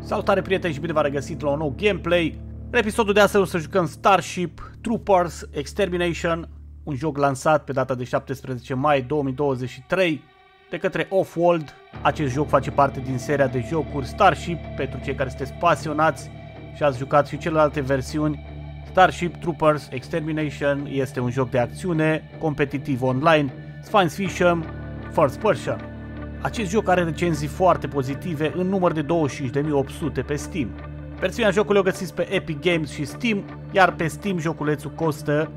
Salutare prieteni și bine v-am regăsit la un nou gameplay. În episodul de astăzi o să jucăm Starship Troopers Extermination, un joc lansat pe data de 17 mai 2023 de către Offworld. Acest joc face parte din seria de jocuri Starship. Pentru cei care sunteți pasionați și ați jucat și celelalte versiuni, Starship Troopers Extermination este un joc de acțiune, competitiv online, science fiction, first person. Acest joc are recenzii foarte pozitive în număr de 25.800 pe Steam. Versiunea jocului o găsiți pe Epic Games și Steam, iar pe Steam joculețul costă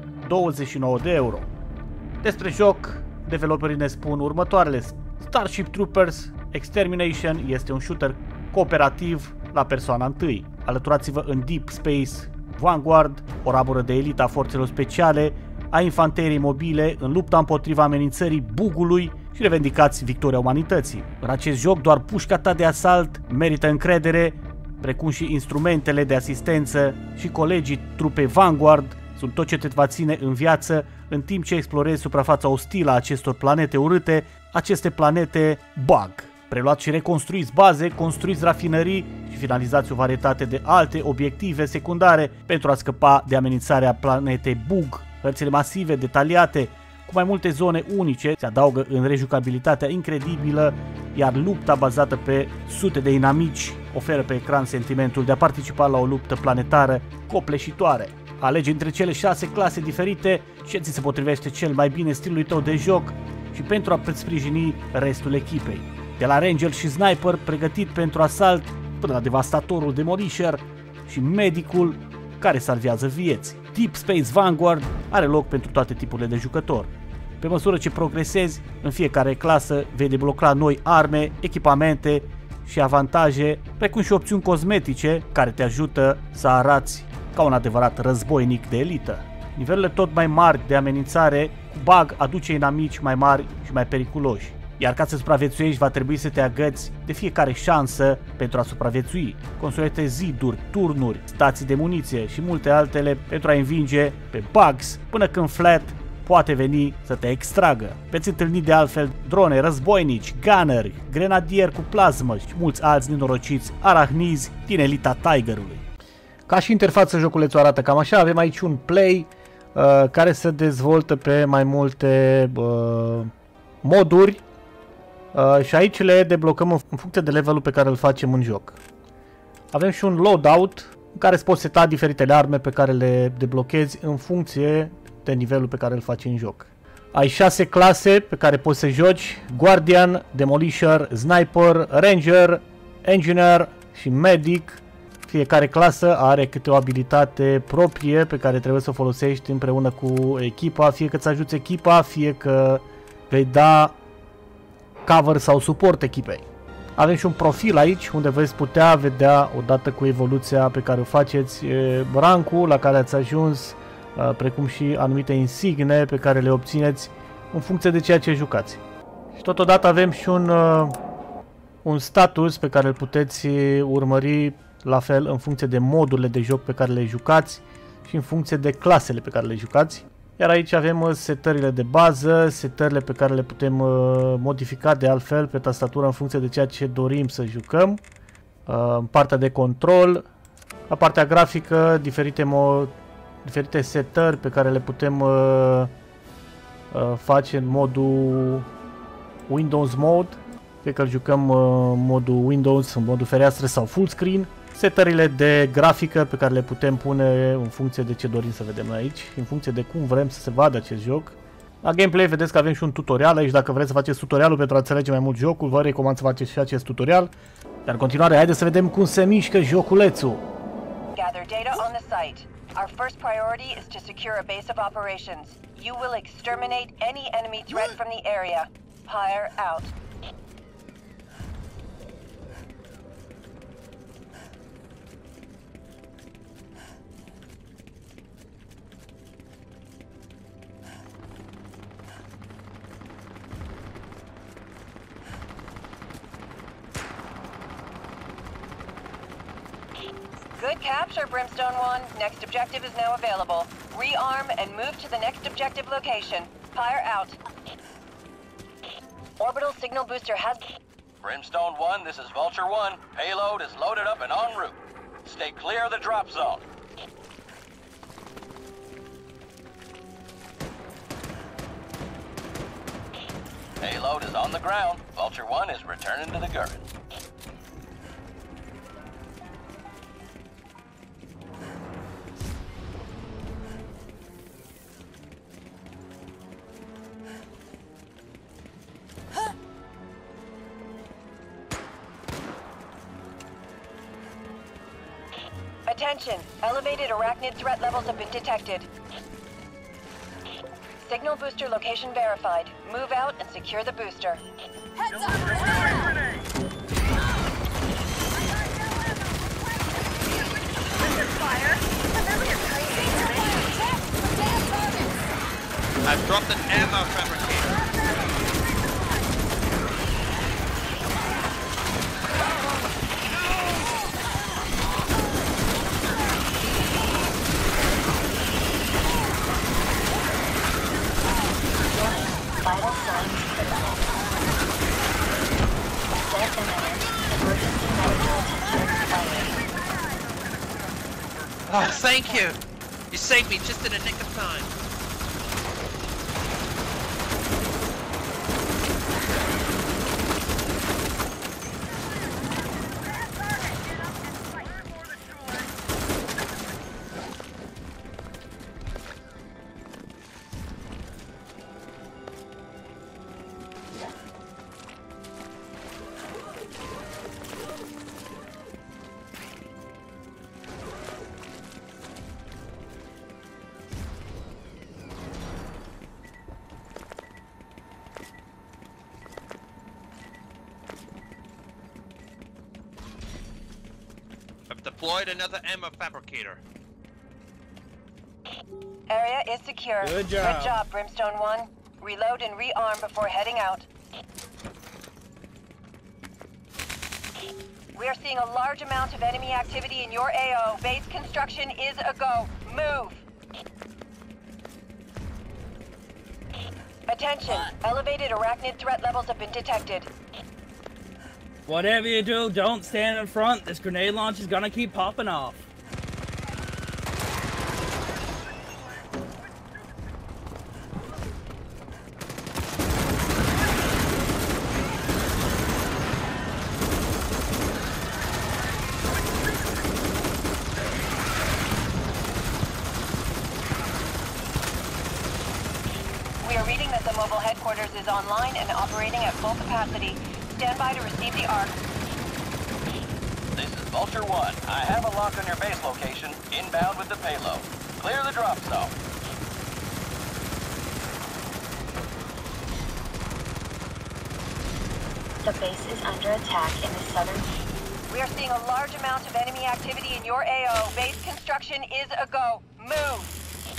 29 de euro. Despre joc, developerii ne spun următoarele. Starship Troopers Extermination este un shooter cooperativ la persoana întâi. Alăturați-vă în Deep Space Vanguard, o ramură de elită a forțelor speciale, a infanteriei mobile, în lupta împotriva amenințării bugului și revendicați victoria umanității. În acest joc doar pușca ta de asalt merită încredere, precum și instrumentele de asistență și colegii trupei Vanguard sunt tot ce te va ține în viață în timp ce explorezi suprafața ostilă a acestor planete urâte, aceste planete bug. Preluați și reconstruiți baze, construiți rafinării și finalizați o varietate de alte obiective secundare pentru a scăpa de amenințarea planetei bug. Hărțile masive, detaliate, cu mai multe zone unice, se adaugă în rejucabilitatea incredibilă, iar lupta bazată pe sute de inamici oferă pe ecran sentimentul de a participa la o luptă planetară copleșitoare. Alegi între cele 6 clase diferite ce ți se potrivește cel mai bine stilului tău de joc și pentru a sprijini restul echipei. De la Ranger și Sniper pregătit pentru asalt până la devastatorul Demolisher și medicul care salvează vieți. Deep Space Vanguard are loc pentru toate tipurile de jucători. Pe măsură ce progresezi, în fiecare clasă vei debloca noi arme, echipamente și avantaje, precum și opțiuni cosmetice care te ajută să arați ca un adevărat războinic de elită. Nivelurile tot mai mari de amenințare cu bug aduce inamici mai mari și mai periculoși. Iar ca să supraviețuiești va trebui să te agăți de fiecare șansă pentru a supraviețui. Construiește ziduri, turnuri, stații de muniție și multe altele pentru a învinge pe bugs până când Flat poate veni să te extragă. Veți întâlni de altfel drone, războinici, gunneri, grenadieri cu plasmă și mulți alți nenorociți arahnizi din elita Tigerului. Ca și interfață, joculețul arată cam așa. Avem aici un play care se dezvoltă pe mai multe moduri. Și aici le deblocăm în funcție de levelul pe care îl facem în joc. Avem și un loadout în care îți poți seta diferitele arme pe care le deblochezi în funcție de nivelul pe care îl faci în joc. Ai 6 clase pe care poți să joci: Guardian, Demolisher, Sniper, Ranger, Engineer și Medic. Fiecare clasă are câte o abilitate proprie pe care trebuie să o folosești împreună cu echipa, fie că îți ajuți echipa, fie că vei da cover sau suport echipei. Avem și un profil aici unde veți putea vedea, odată cu evoluția pe care o faceți, rankul la care ați ajuns, precum și anumite insigne pe care le obțineți în funcție de ceea ce jucați. Și totodată avem și un status pe care îl puteți urmări la fel în funcție de modurile de joc pe care le jucați și în funcție de clasele pe care le jucați. Iar aici avem setările de bază, setările pe care le putem modifica de altfel pe tastatură în funcție de ceea ce dorim să jucăm. În partea de control, la partea grafică, diferite setări pe care le putem face în modul Windows Mode, fie că îl jucăm în modul Windows, în modul fereastră sau full screen. Setările de grafică pe care le putem pune în funcție de ce dorim să vedem aici, în funcție de cum vrem să se vadă acest joc. La gameplay vedeți că avem și un tutorial aici, dacă vreți să faceți tutorialul pentru a înțelege mai mult jocul, vă recomand să faceți și acest tutorial. Dar în continuare, haideți să vedem cum se mișcă joculețul. Gather data on the site. Our first priority is to secure a base of operations. You will exterminate any enemy threat from the area. Pyre out. Good capture, Brimstone 1. Next objective is now available. Rearm and move to the next objective location. Fire out. Orbital signal booster has... Brimstone 1, this is Vulture 1. Payload is loaded up and en route. Stay clear of the drop zone. Payload is on the ground. Vulture 1 is returning to the Gurren. Attention, elevated arachnid threat levels have been detected. Signal booster location verified. Move out and secure the booster. Heads up! Fire! I've dropped an ammo fabricator. Vital signs critical. Death imminent. Emergency medical attention required. Oh, thank you. You saved me just in the nick of time. I've deployed another ammo fabricator. Area is secure. Good job. Good job, Brimstone 1. Reload and rearm before heading out. We are seeing a large amount of enemy activity in your AO. Base construction is a go. Move! Attention, elevated arachnid threat levels have been detected. Whatever you do, don't stand in front. This grenade launch is gonna keep popping off. We are reading that the mobile headquarters is online and operating at full capacity. Stand by to receive the ARC. This is Vulture 1. I have a lock on your base location, inbound with the payload. Clear the drop zone. The base is under attack in the southern. We are seeing a large amount of enemy activity in your AO. Base construction is a go. Move!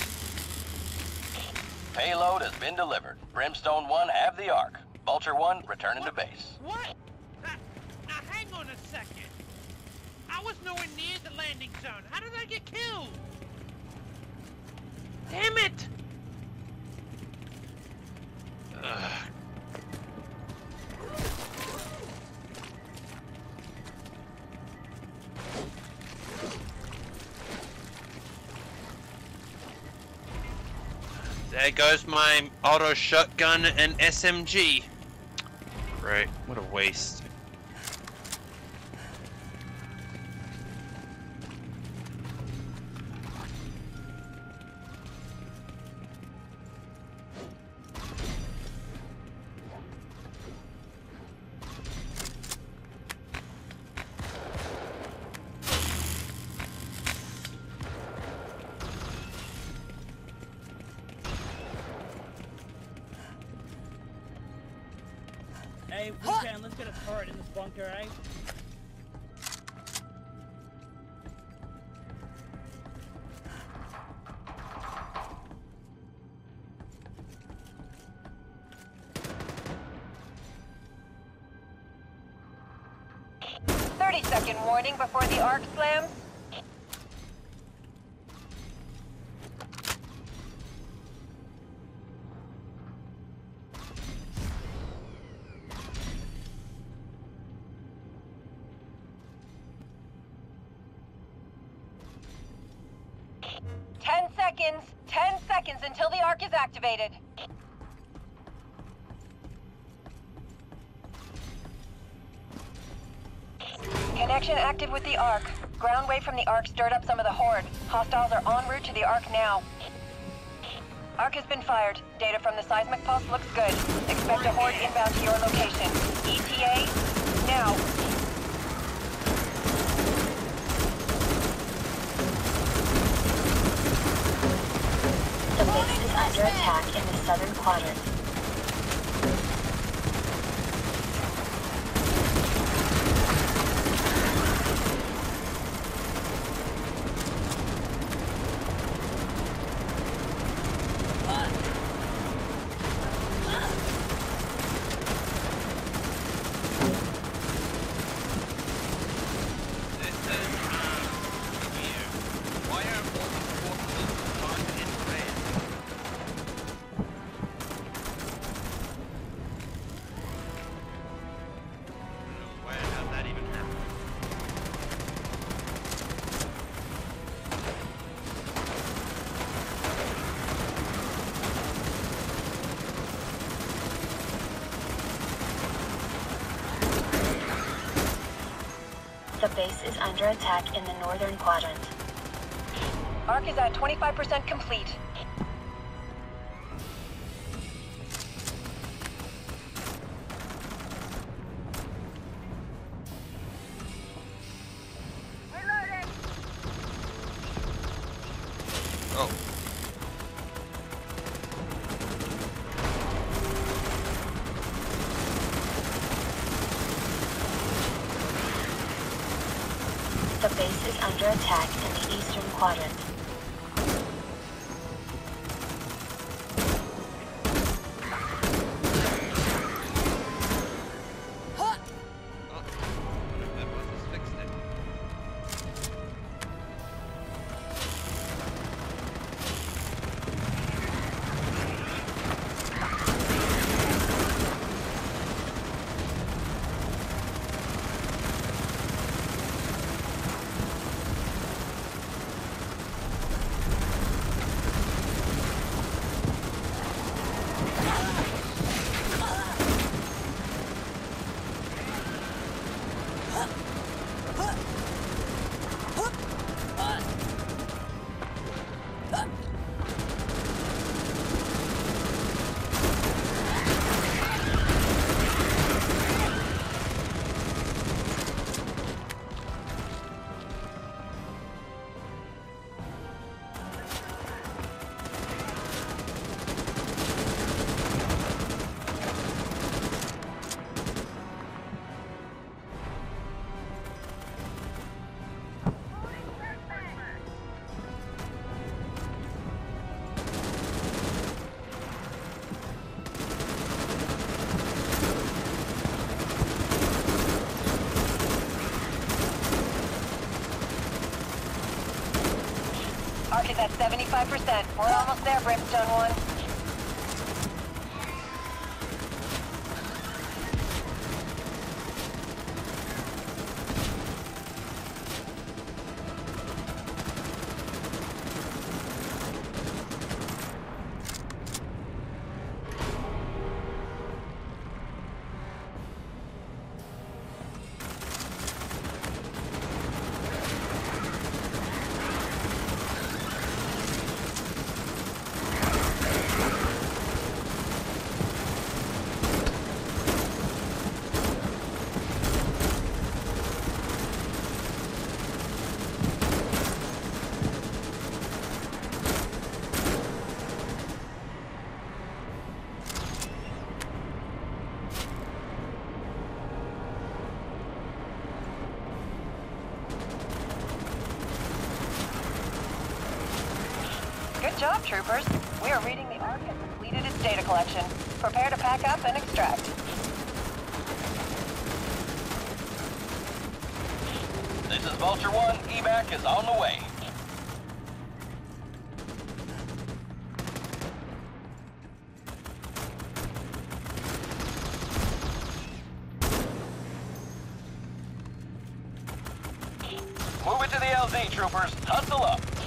Payload has been delivered. Brimstone 1 have the ARC. Vulture 1 returning to base. What? Now hang on a second. I was nowhere near the landing zone. How did I get killed? Damn it! Ugh. There goes my auto shotgun and SMG. Right, what a waste. Hey, Wu-Tang, let's get a turret in this bunker, eh? Second warning before the ARC slams. seconds. 10 seconds until the arc is activated. Connection active with the arc. Ground wave from the arc stirred up some of the horde. Hostiles are en route to the arc now. Arc has been fired. Data from the seismic pulse looks good. Expect a horde inbound to your location. ETA, now. The base is under attack in the southern quadrant. The base is under attack in the northern quadrant. Arc is at 25% complete. Oh. The base is under attack in the eastern quadrant. Arc is at 75%. We're almost there, Brimstone 1. Good job, troopers. We are reading the Arc has completed its data collection. Prepare to pack up and extract. This is Vulture 1. Evac is on the way. Move it to the LZ, troopers. Hustle up.